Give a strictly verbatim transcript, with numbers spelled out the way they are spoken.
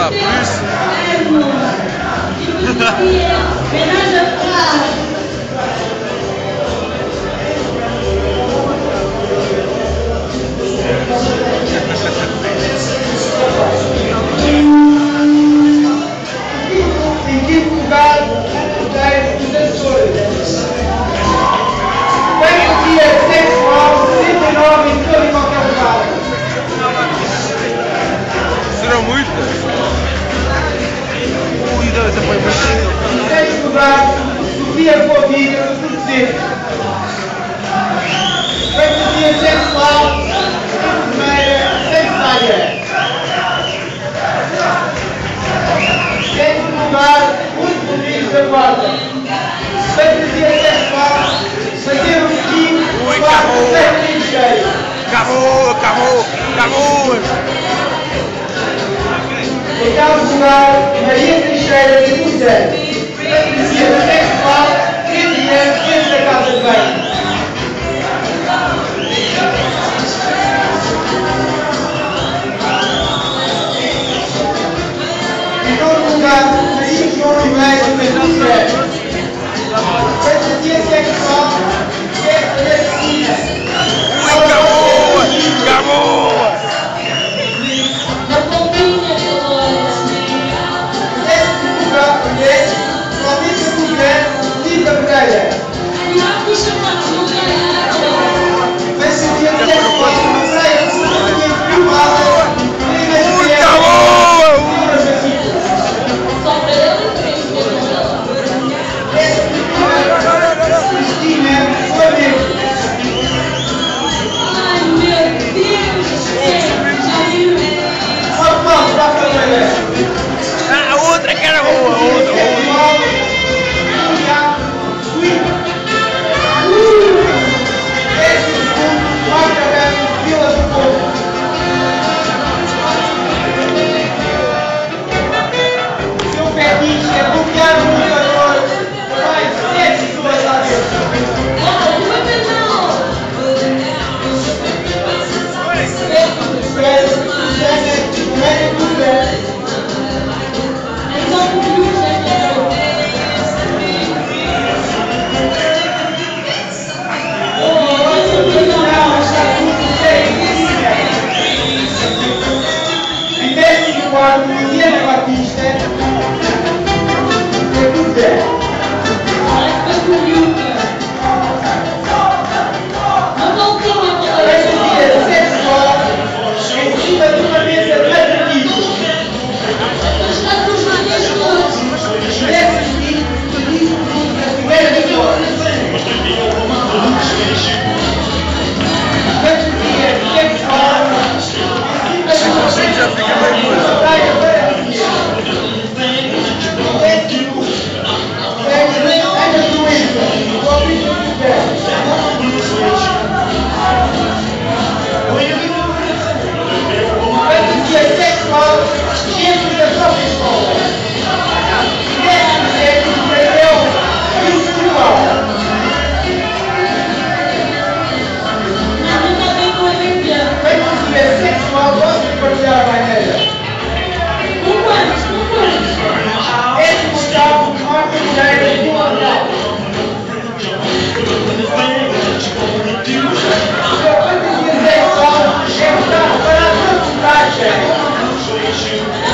ça, plus. Em quinto lugar, os Açores. Dia sexual, sessenta e nove em todo e qualquer lugar. Serão muitas? Ui, deve ser foi muito. Em sexto lugar, Sofia Covid, do Porto. Feito dia sexual, enfermeira, sem saia. Sétimo lugar, muito bonito da Guarda. Feito dia sexual, fazer um ski, quatro, sete dias cheios. Acabou, acabou, acabou! Em oitavo lugar, Maria Teixeira de Cruzeiro. Dia sexual, trinta anos dentro da casa de banho. Em nono lugar, Maria João Ribeiro de Cruzeiro. Feito dia sexual, sexta da piscina. Ui, acabou! Acabou! Décimo lugar, mulher, Cláudia Cruzeiro, Tita Pereira. Feito dia sexual, praia absolutamente privada. Ui, acabou! Cristina Flamengo. Uma palma para a família. Ah, a outra que era boa, a outra, a outra. Décimo segundo, Marca Ramos, Vila do Porto. O seu fetiche é bloquear o jogador. Mais sete pessoas lá dentro. Em décimo quarto, Diana Batista, de Cruzeiro. Já fica bem muito. Thank you.